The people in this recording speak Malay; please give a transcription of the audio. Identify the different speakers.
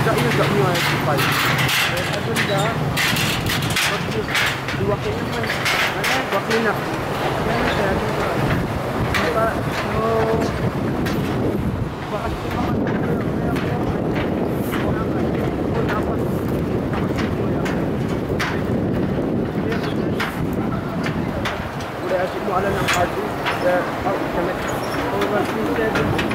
Speaker 1: juga mo ay sipay. Kaya agunda, pag-iwaki naman. Ano, waki na. Ano siya, diba? So, bakit ko naman udah asyik mo alam ng hard disk. Kaya, kami, over 370.